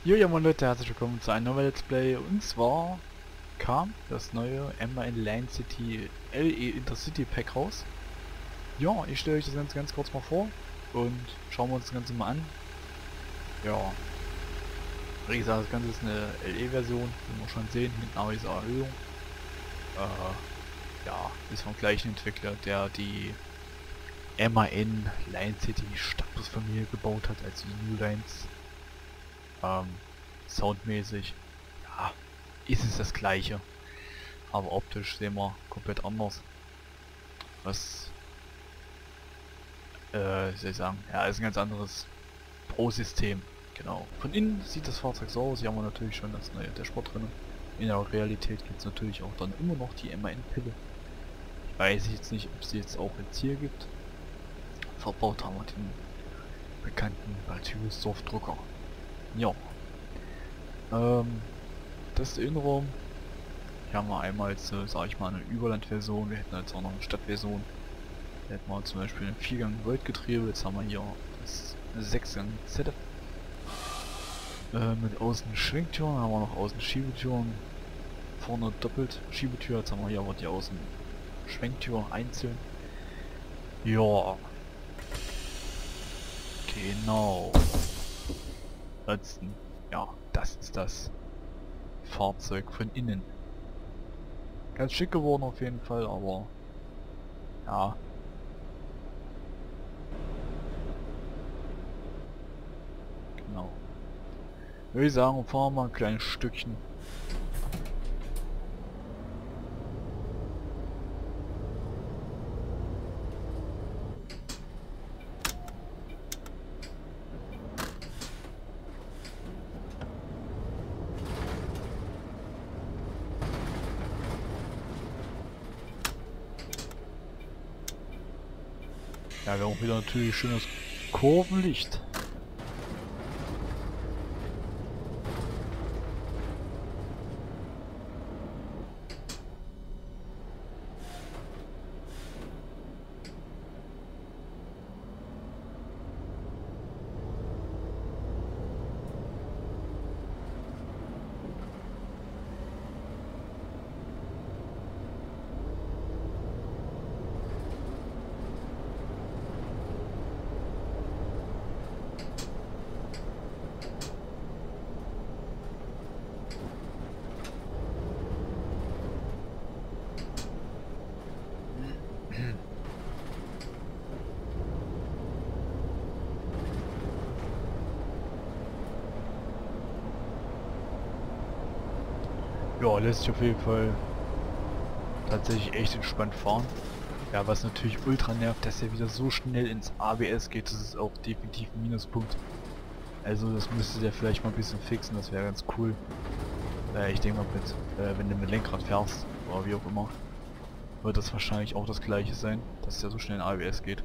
Jo, ja moin Leute, herzlich willkommen zu einem neuen Let's Play. Und zwar kam das neue Emma in Line City LE Intercity Pack raus. Ja, ich stelle euch das Ganze ganz kurz mal vor und schauen wir uns das Ganze mal an. Ja, wie gesagt, das Ganze ist eine LE-Version, wie wir schon sehen, mit einer dieser Erhöhung. Ja, ist vom gleichen Entwickler, der die Emma in Line City Stadtbusfamilie gebaut hat, als die New Lines. Soundmäßig, ja, ist es das gleiche. Aber optisch sehen wir komplett anders. Was, soll ich sagen, ja, ist ein ganz anderes Pro-System. Genau. Von innen sieht das Fahrzeug so aus. Hier haben wir natürlich schon das neue Dashboard drin. In der Realität gibt es natürlich auch dann immer noch die MAN-Pille. Ich weiß jetzt nicht, ob sie jetzt auch jetzt hier gibt. Verbaut haben wir den bekannten Baltüsdorf-Drucker. Ja. Das ist der Innenraum. Hier haben wir einmal jetzt, sage ich mal, eine Überlandversion. Wir hätten jetzt auch noch eine Stadtversion. Da hätten wir zum Beispiel ein 4-Gang-Voltgetriebe. Jetzt haben wir hier das 6-Gang-Setup. Mit außen Schwenktüren, haben wir noch außen Schiebetüren. Vorne doppelt Schiebetür. Jetzt haben wir hier aber die außen Schwenktür einzeln. Ja. Genau. Ansonsten, ja, das ist das Fahrzeug von innen. Ganz schick geworden auf jeden Fall, aber ja. Genau. Würde ich sagen, fahren wir ein kleines Stückchen. Ja, wir haben auch wieder natürlich schönes Kurvenlicht. Ja, lässt sich auf jeden Fall tatsächlich echt entspannt fahren. Ja, was natürlich ultra nervt, dass er wieder so schnell ins ABS geht, das ist auch definitiv ein Minuspunkt. Also das müsste der vielleicht mal ein bisschen fixen, das wäre ganz cool. Ich denke mal, wenn du mit Lenkrad fährst, oder wie auch immer, wird das wahrscheinlich auch das gleiche sein, dass der so schnell in ABS geht.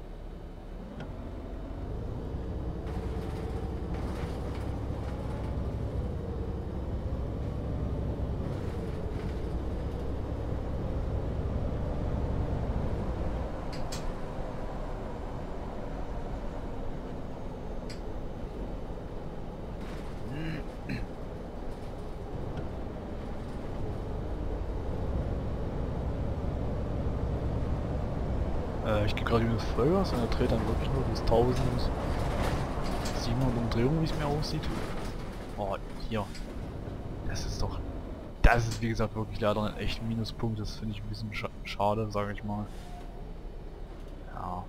Ich gehe gerade über das Vollgas und er dreht dann wirklich nur bis 1700 Umdrehungen, wie es mir aussieht. Oh, hier. Das ist doch... Das ist wie gesagt wirklich leider ein echt Minuspunkt. Das finde ich ein bisschen schade, sage ich mal. Ja.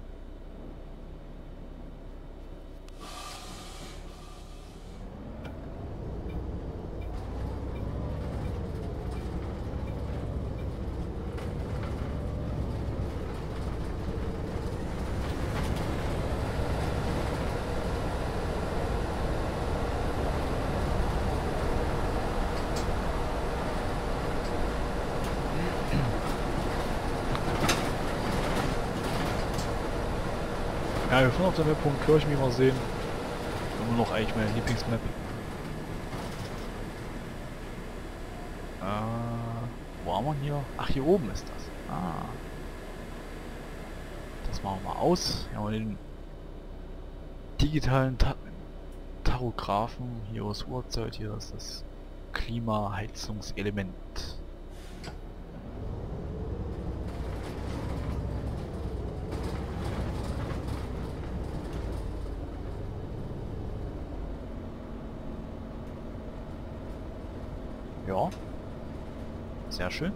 Ja, wir fahren auf der Map Kirchen, wie wir sehen. Immer noch eigentlich meine Lieblingsmap. Wo haben wir hier? Ach, hier oben ist das. Ah. Das machen wir mal aus. Hier haben wir den digitalen Aerographen, hier aus Uhrzeit, hier ist das Klimaheizungselement. Ja, sehr schön.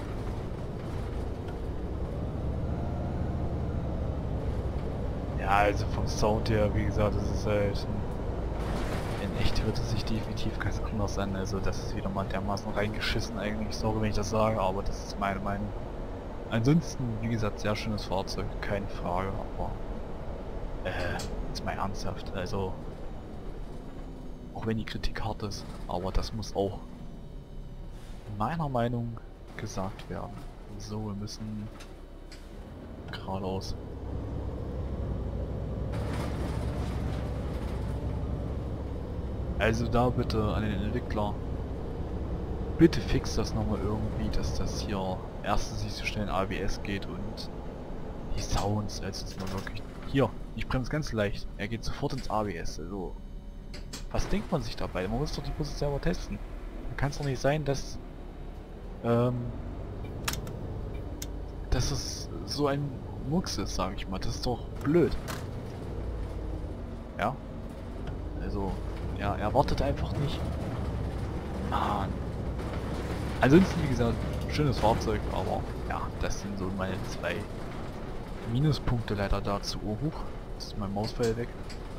Ja, also vom Sound her, wie gesagt, das ist halt... In echt hört es sich definitiv ganz anders an, also das ist wieder mal dermaßen reingeschissen eigentlich, sorry wenn ich das sage, aber das ist meine Meinung. Ansonsten, wie gesagt, sehr schönes Fahrzeug, keine Frage, aber... jetzt mal ernsthaft, also... Auch wenn die Kritik hart ist, aber das muss auch meiner Meinung gesagt werden. So, wir müssen geradeaus. Also da bitte an den Entwickler, bitte fix das nochmal irgendwie, dass das hier erstens nicht so schnell in ABS geht und die Sounds, also jetzt mal wirklich... Hier, ich bremse ganz leicht, er geht sofort ins ABS, also... Was denkt man sich dabei? Man muss doch die Busse selber testen. Da kann es doch nicht sein, dass... dass es so ein Murks ist, sage ich mal. Das ist doch blöd. Ja? Also... Ja, er wartet einfach nicht. Mann. Ansonsten, wie gesagt, schönes Fahrzeug, aber ja, das sind so meine 2 Minuspunkte leider dazu. Oh, huch, ist mein Mauspfeil weg.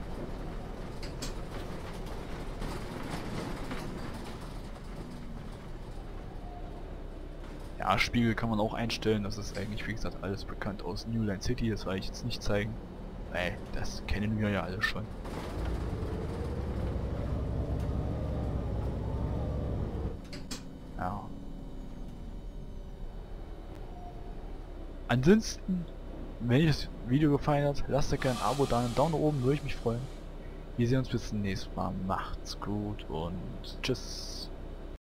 Ja, Spiegel kann man auch einstellen, das ist eigentlich, wie gesagt, alles bekannt aus New Line City, das werde ich jetzt nicht zeigen. Weil, das kennen wir ja alle schon. Ja. Ansonsten, wenn euch das Video gefallen hat, lasst gerne ein Abo da, einen Daumen nach oben, würde ich mich freuen. Wir sehen uns bis zum nächsten Mal. Macht's gut und tschüss.